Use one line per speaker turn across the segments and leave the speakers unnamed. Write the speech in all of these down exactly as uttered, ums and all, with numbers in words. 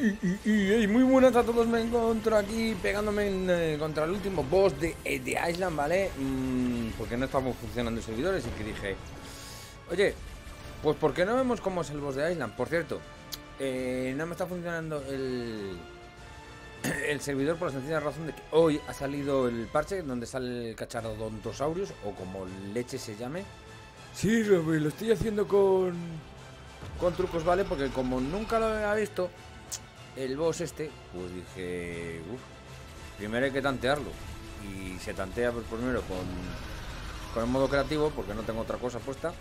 Y, y- y muy buenas a todos, me encuentro aquí pegándome en, eh, contra el último boss de, eh, de Island, ¿vale? Mm, porque no estamos funcionando servidores y que dije, oye, pues ¿por qué no vemos cómo es el boss de Island? Por cierto, eh, no me está funcionando el, el servidor por la sencilla razón de que hoy ha salido el parche donde sale el Cachardontosaurus, o como leche se llame. Sí, Robert, lo estoy haciendo con, con trucos, ¿vale? Porque como nunca lo había visto el boss este, pues dije, uff, primero hay que tantearlo. Y se tantea pues, primero con, con el modo creativo, porque no tengo otra cosa puesta,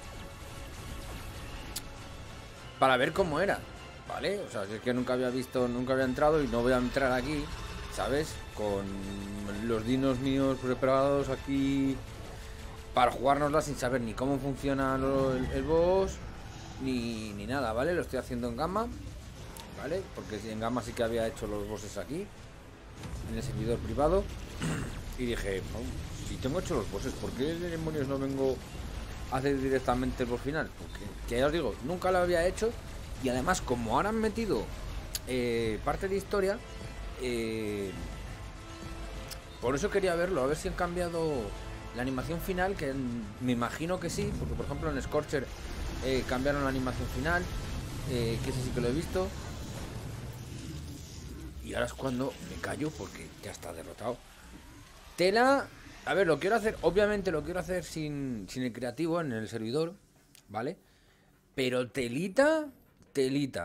para ver cómo era, ¿vale? O sea, si es que nunca había visto, nunca había entrado y no voy a entrar aquí, ¿sabes? Con los dinos míos preparados aquí para jugárnosla sin saber ni cómo funciona lo, el, el boss, ni, ni nada, ¿vale? Lo estoy haciendo en gamma, ¿vale? Porque en gamma sí que había hecho los bosses aquí, en el servidor privado. Y dije, no, si tengo hecho los bosses, ¿por qué demonios no vengo a hacer directamente el boss final? Porque, que ya os digo, nunca lo había hecho. Y además, como ahora han metido eh, parte de historia, eh, por eso quería verlo, a ver si han cambiado la animación final, que me imagino que sí, porque por ejemplo en Scorcher eh, cambiaron la animación final, eh, que ese sí que lo he visto. Y ahora es cuando me callo porque ya está derrotado. Tela, a ver, lo quiero hacer, obviamente lo quiero hacer sin, sin el creativo en el servidor, ¿vale? Pero telita, telita.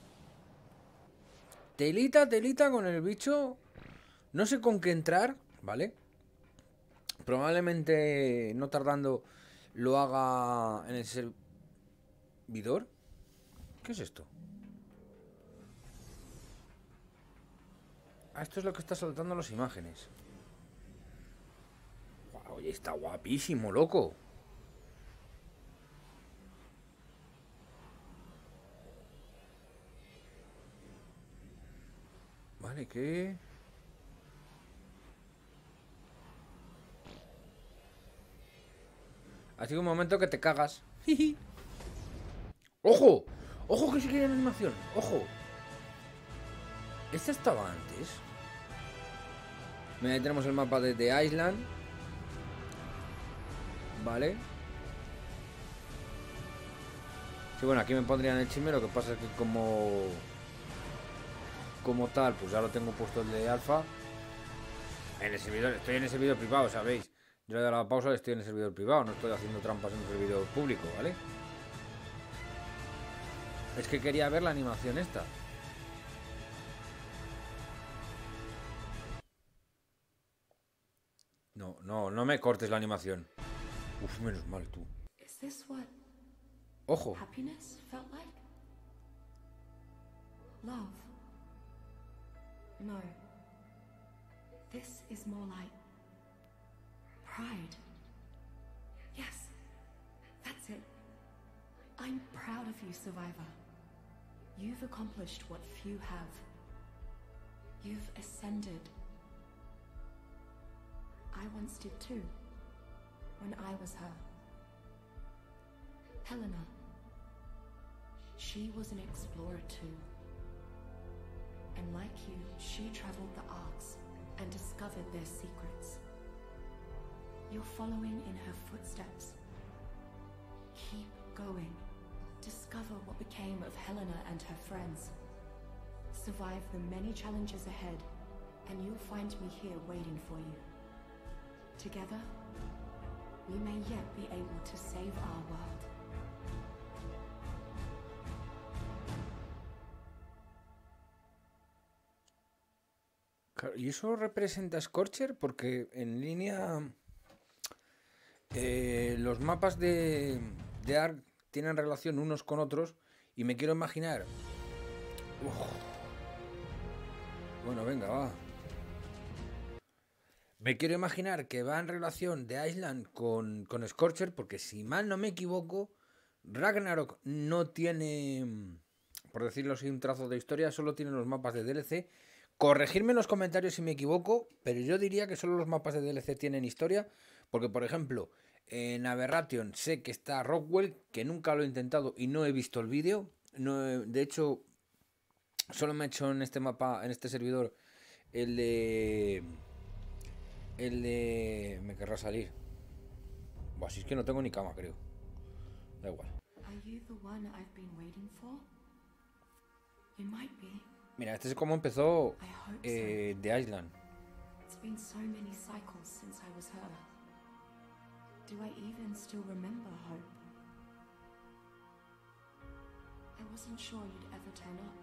Telita, telita con el bicho. No sé con qué entrar, ¿vale? Probablemente no tardando lo haga en el servidor. ¿Qué es esto? Ah, esto es lo que está soltando las imágenes. Oye, está guapísimo, loco. Vale, ¿qué? Ha sido un momento que te cagas. ¡Ojo! ¡Ojo que sí que hay animación! ¡Ojo! ¿Esta estaba antes? Mira, ahí tenemos el mapa de The Island. Vale. Sí, bueno, aquí me pondrían el chisme. Lo que pasa es que como... Como tal, pues ya lo tengo puesto el de alfa. En el servidor, estoy en el servidor privado, ¿sabéis? Yo le he dado la pausa y estoy en el servidor privado. No estoy haciendo trampas en el servidor público, ¿vale? Es que quería ver la animación esta. No, no, no me cortes la animación. Uf, menos mal tú. Ojo.
Happiness felt like? Love? No. This is more like pride. Yes, that's it. I'm proud of you, Survivor. You've accomplished what few have. You've ascended. I once did too, when I was her. Helena. She was an explorer too. And like you, she traveled the arcs and discovered their secrets. You're following in her footsteps. Keep going. Discover what became of Helena and her friends. Survive the many challenges ahead, and you'll find me here waiting for you. Together, we may yet be able to save our world.
¿Y eso representa Scorcher? Porque en línea eh, los mapas de, de Ark tienen relación unos con otros y me quiero imaginar... Uf. Bueno, venga, va. Me quiero imaginar que va en relación de Island con, con Scorcher, porque si mal no me equivoco, Ragnarok no tiene, por decirlo así, un trazo de historia, solo tiene los mapas de D L C. Corregirme en los comentarios si me equivoco, pero yo diría que solo los mapas de D L C tienen historia, porque por ejemplo, en Aberration sé que está Rockwell, que nunca lo he intentado y no he visto el vídeo. No he- de hecho, Solo me he hecho en este mapa, en este servidor, el de... El de... Me querrá salir. Buah, si es que no tengo ni cama, creo. Da igual.
Are you the one I've been waiting for? You might be.
Mira, este es como empezó
I hope
eh, The Island.
so. It's been so many cycles since I was her. Do I even still remember Hope? I wasn't sure you'd ever turn up.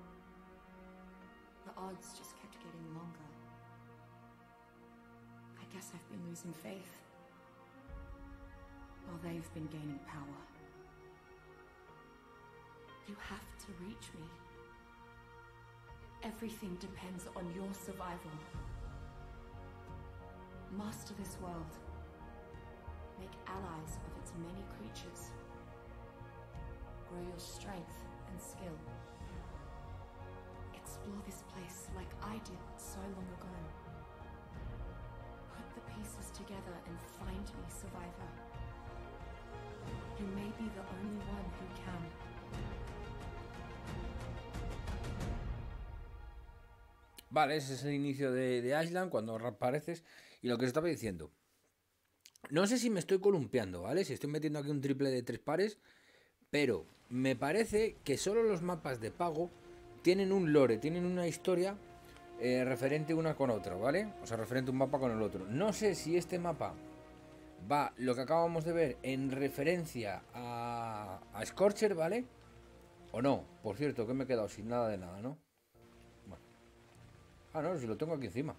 The odds just kept getting longer. I guess I've been losing faith. While they've been gaining power. You have to reach me. Everything depends on your survival. Master this world. Make allies of its many creatures. Grow your strength and skill. Explore this place like I did so long ago. Put the pieces together and find me, survivor. You may be the only one who can.
Vale, ese es el inicio de, de Island, cuando apareces. Y lo que os estaba diciendo. No sé si me estoy columpiando, ¿vale? Si estoy metiendo aquí un triple de tres pares. Pero me parece que solo los mapas de pago tienen un lore, tienen una historia eh, referente una con otra, ¿vale? O sea, referente un mapa con el otro. No sé si este mapa va, lo que acabamos de ver, en referencia a, a Scorcher, ¿vale? O no. Por cierto, que me he quedado sin nada de nada, ¿no? Bueno. Ah, no, si lo tengo aquí encima.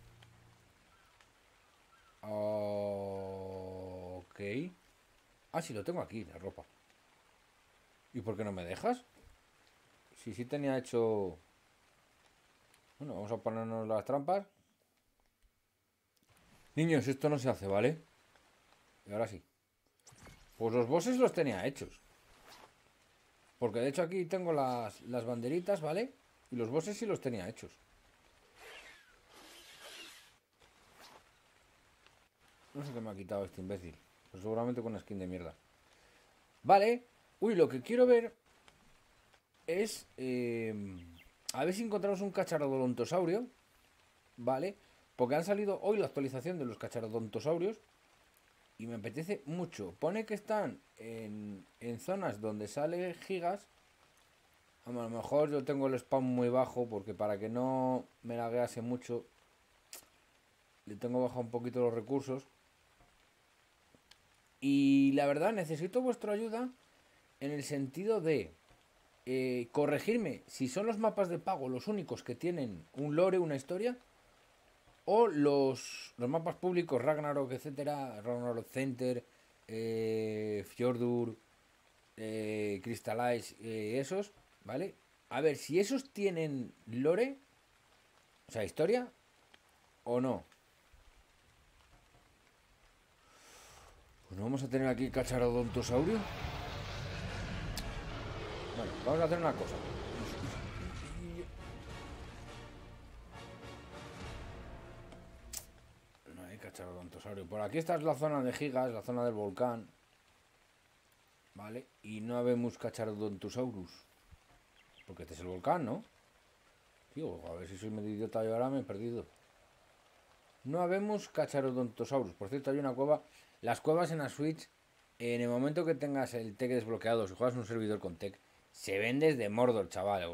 Ok. Ah, sí, lo tengo aquí, la ropa. ¿Y por qué no me dejas? Si sí tenía hecho... Bueno, vamos a ponernos las trampas. Niños, esto no se hace, ¿vale? Y ahora sí. Pues los bosses los tenía hechos. Porque de hecho aquí tengo las, las banderitas, ¿vale? Y los bosses sí los tenía hechos. No sé qué me ha quitado este imbécil. Pues seguramente con una skin de mierda. Vale. Uy, lo que quiero ver es... Eh, a ver si encontramos un cachalodontosaurio. Vale. Porque han salido hoy la actualización de los cachalodontosaurios. Y me apetece mucho. Pone que están en, en zonas donde sale gigas. A lo mejor yo tengo el spam muy bajo. Porque para que no me laguease mucho, le tengo bajado un poquito los recursos. Y la verdad necesito vuestra ayuda en el sentido de eh, corregirme si son los mapas de pago los únicos que tienen un lore, una historia, o los, los mapas públicos, Ragnarok, etcétera, Ragnarok Center, eh, Fjordur, eh, Crystallize, eh, esos, ¿vale? A ver si esos tienen lore, o sea, historia, o no. Pues no vamos a tener aquí Cachalodontosaurio. Bueno, vamos a hacer una cosa. No hay Cachalodontosaurio. Por aquí esta es la zona de gigas, la zona del volcán. Vale, y no habemos Cachalodontosauros. Porque este es el volcán, ¿no? Digo, a ver si soy medio idiota y ahora me he perdido. No habemos Cachalodontosauros. Por cierto, hay una cueva. Las cuevas en la Switch, en el momento que tengas el tech desbloqueado, si juegas un servidor con tech, se ven desde Mordor, chaval.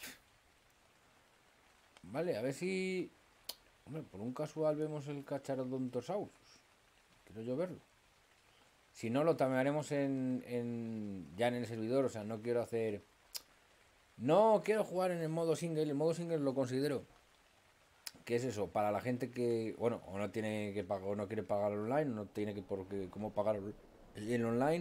Vale, a ver si... Hombre, por un casual vemos el Cachalodontosauros. Quiero yo verlo. Si no, lo tamearemos en, en... ya en el servidor. O sea, no quiero hacer... No quiero jugar en el modo single. El modo single lo considero... ¿Qué es eso? Para la gente que, bueno, o no tiene que pagar, o no quiere pagar online, no tiene que porque cómo pagar el online,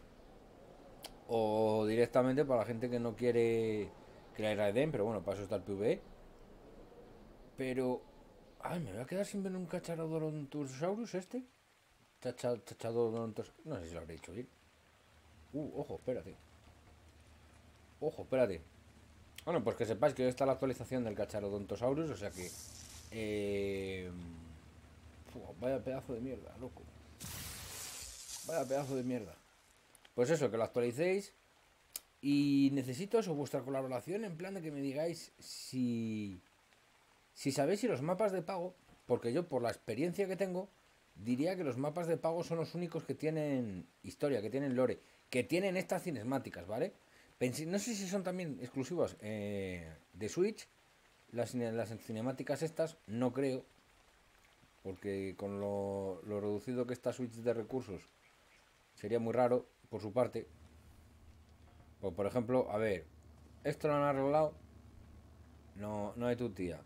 o directamente para la gente que no quiere que la raiden, pero bueno, para eso está el PvE. Pero, ay, me voy a quedar sin ver un Cachalodontosauros este. Chachadodontos, no sé si lo habré dicho bien. Uh, ojo, espérate. Ojo, espérate. Bueno, pues que sepáis que hoy está la actualización del Cachalodontosauros, o sea que... Eh... Uf, vaya pedazo de mierda, loco. Vaya pedazo de mierda. Pues eso, que lo actualicéis. Y necesito eso, vuestra colaboración, en plan de que me digáis si, si sabéis si los mapas de pago, porque yo por la experiencia que tengo, diría que los mapas de pago son los únicos que tienen historia, que tienen lore, que tienen estas cinemáticas, ¿vale? Pensé, no sé si son también exclusivos eh, de Switch, las, las cinemáticas estas, no creo, porque con lo, lo reducido que está Switch de recursos, sería muy raro por su parte. Pues por ejemplo, a ver, esto lo han arreglado. No, no hay tu tía.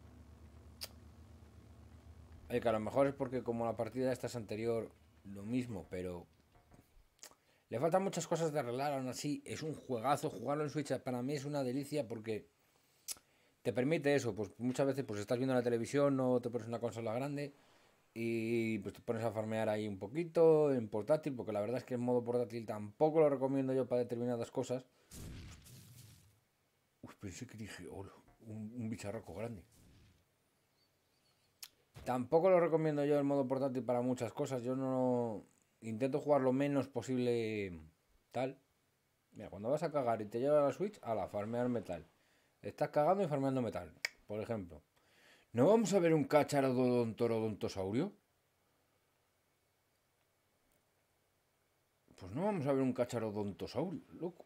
Oye, que a lo mejor es porque como la partida esta es anterior, lo mismo, pero le faltan muchas cosas de arreglar. Aún así, es un juegazo. Jugarlo en Switch para mí es una delicia porque te permite eso. Pues muchas veces pues estás viendo la televisión, no te pones una consola grande y pues te pones a farmear ahí un poquito en portátil, porque la verdad es que en modo portátil tampoco lo recomiendo yo para determinadas cosas. Uy, pensé que dije, oh, un, un bicharraco grande. Tampoco lo recomiendo yo en modo portátil para muchas cosas. Yo no intento jugar lo menos posible tal. Mira, cuando vas a cagar y te lleva la Switch, a la farmear metal. Estás cagando y farmeando metal, por ejemplo. ¿No vamos a ver un cacharodontorodontosaurio? Pues no vamos a ver un cacharodontosaurio, loco.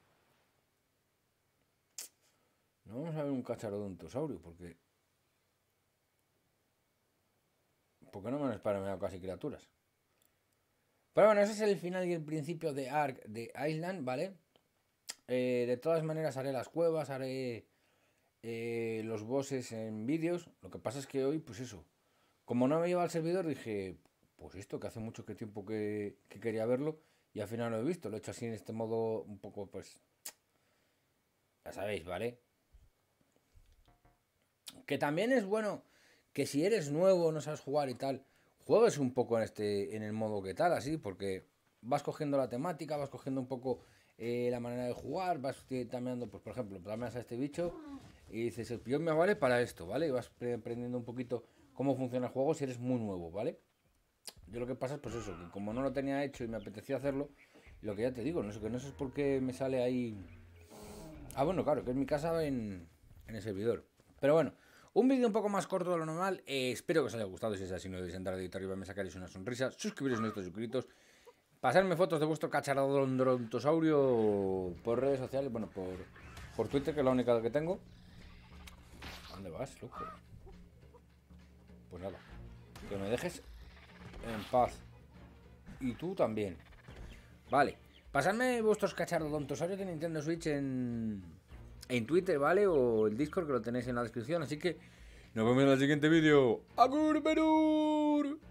No vamos a ver un cacharodontosaurio, porque... Porque no me han spameado casi criaturas. Pero bueno, ese es el final y el principio de Ark de Island, ¿vale? Eh, de todas maneras haré las cuevas, haré eh, los bosses en vídeos. Lo que pasa es que hoy, pues eso, como no me lleva al servidor, dije, pues esto, que hace mucho que tiempo que, que quería verlo, y al final lo he visto. Lo he hecho así en este modo un poco, pues, ya sabéis, ¿vale? Que también es bueno que si eres nuevo, no sabes jugar y tal, juegues un poco en este en el modo que tal, así, porque vas cogiendo la temática, vas cogiendo un poco eh, la manera de jugar, vas tameando, pues por ejemplo, tameas a este bicho y dices, el pion me vale para esto, ¿vale? Y vas aprendiendo un poquito cómo funciona el juego si eres muy nuevo, ¿vale? Yo lo que pasa es pues eso, que como no lo tenía hecho y me apetecía hacerlo, lo que ya te digo, no sé, que no sé por qué me sale ahí... Ah, bueno, claro, que es mi casa en, en el servidor. Pero bueno, un vídeo un poco más corto de lo normal. Eh, espero que os haya gustado. Si es así, no debéis entrar de arriba, me sacaréis una sonrisa. Suscribiros si no estáis suscritos. Pasarme fotos de vuestro cacharodontosaurio por redes sociales. Bueno, por, por Twitter, que es la única que tengo. ¿A dónde vas, loco? Pues nada, que me dejes en paz. Y tú también. Vale, pasadme vuestros cacharodontosaurios de Nintendo Switch en... en Twitter, ¿vale? O el Discord, que lo tenéis en la descripción. Así que nos vemos en el siguiente vídeo. ¡Agur, Perur!